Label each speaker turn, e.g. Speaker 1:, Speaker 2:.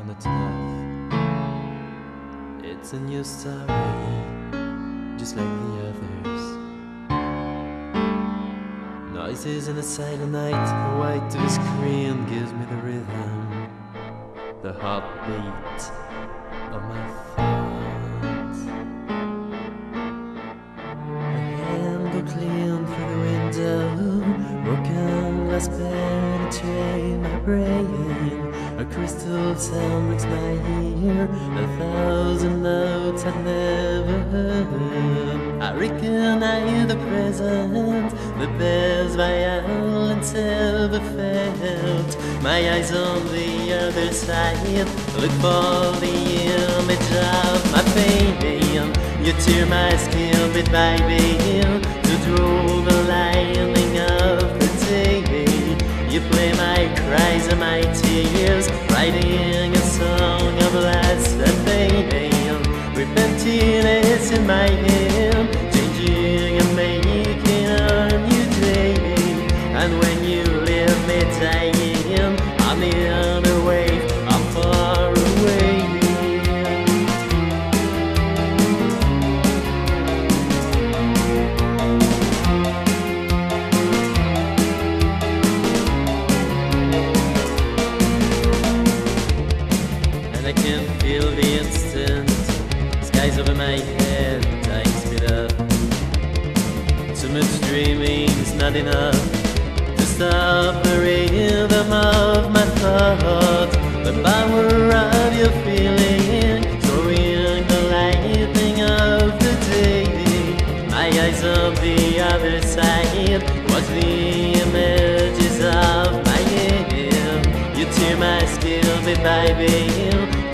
Speaker 1: and it's enough. It's a new story, just like the others. Noises in a silent night, white to the screen gives me the rhythm, the heartbeat of my thoughts. A hand go clean through the window, broken glass penetrate my brain. A crystal sound breaks my ear, 1,000 notes I'd never heard. I recognize the present, the best violence ever felt. My eyes on the other side, look for the image of my pain. You tear my skin bit by bit to draw the lining of the day. You play my cries and my tears, writing a song of last pain. Repenting is in my hand, changing and making a new day. And when you leave me dying on the other wave, I'm far away. I can feel the instant skies over my head, time speed up. Too much dreaming's not enough to stop the rhythm of my thought. The power of your feeling, throwing the lightning of the day. My eyes on the other side, watch the images of my head. You tear my skin bit by bit,